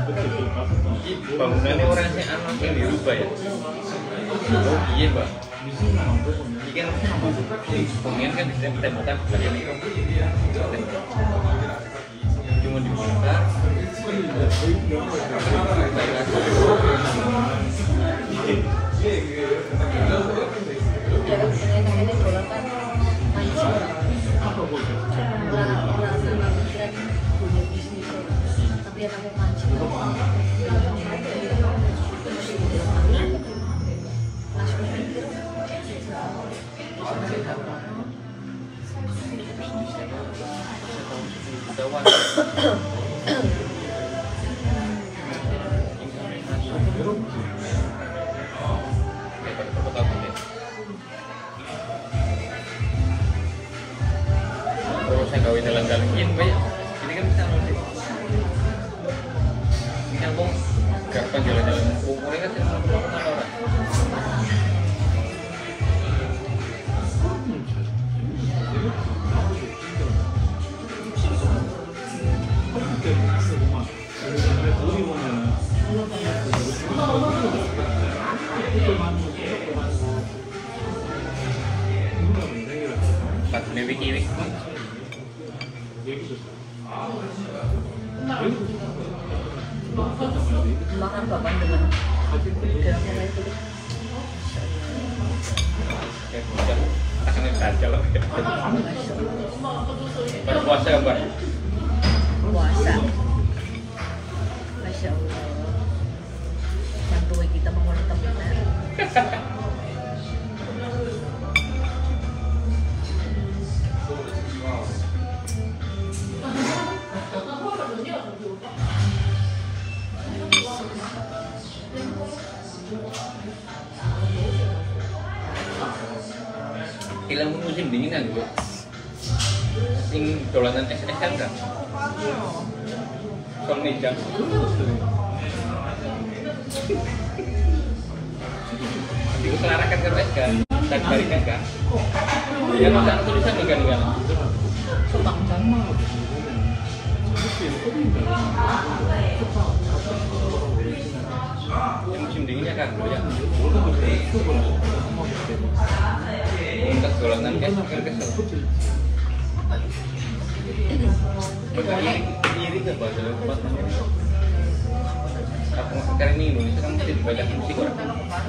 Bangunannya orang sih anu yang dirubah ya. Oh iya mbak. Ini kan pemain kan tembakan bagian itu. Cuma dibuka. Terus saya kawin dalang-dalangin banyak. Ini kan bisa nanti. Ini kan bong, kapan jalan-jalan? Umurnya kan tidak mau orang. Pas kiri. Makan kapan dengan Kayak bukan tangan saja loh. Berpuasa ya mbak. puasa. Masya Allah. Jantung kita mengulang temukan. Hilang musim dingin kan gue. Sing dolanan es kan kan. Sol meja. Itu kelarakan ke es kan. Dan balikan kan. Ya masa tulisan nih kan. Subang Yang musim dinginnya kan ya. Untuk dolanan es kan kesel. Iri ke bahasa tempat namanya. Aku sekarang ini Indonesia kan mesti banyak musik orang.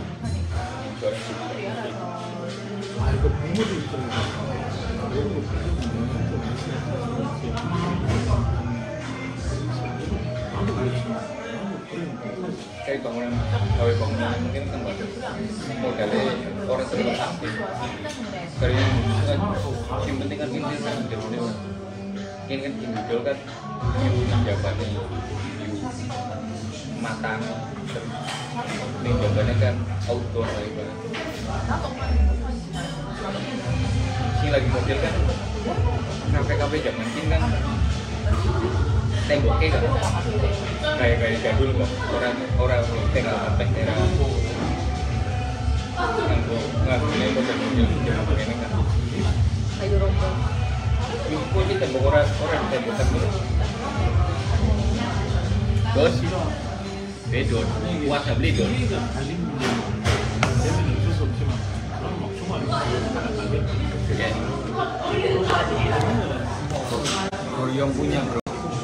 Kayak bangunan mungkin kan modalnya orang terlalu aktif. Karena yang penting kan ini kan Indonesia. Ini kan individual kan jawabannya matang, ini jawabannya kan outdoor lah ibarat. Sini lagi model kan kafe-kafe zaman ini kan temboknya kan kayak jadul kan orang tengah kafe era nggak model zaman ini kan kayu rombong. Kok ini tembok orang tembok gitu. Dos, bedon, kuasa beli dos. Yang punya bro.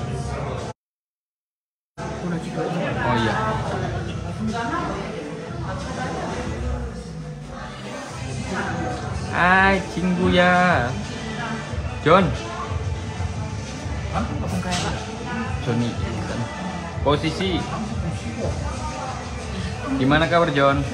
Oh iya. Hai, cinggu ya. John. Johnny. Posisi. Gimana kabar John?